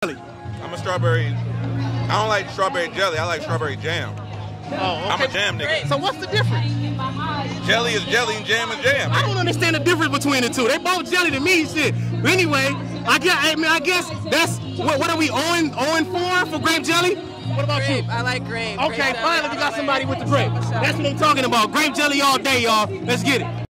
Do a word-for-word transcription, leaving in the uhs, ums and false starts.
I'm a strawberry. I don't like strawberry jelly. I like strawberry jam. Oh, okay. I'm a jam nigga. So what's the difference? Jelly is jelly and jam is jam. I don't understand the difference between the two. They both jelly to me, shit. But anyway, I guess, I mean, I guess that's what. What are we on on for for grape jelly? What about grape. you? I like grape. Okay, grape finally we got somebody with the grape. That's what I'm talking about. Grape jelly all day, y'all. Let's get it.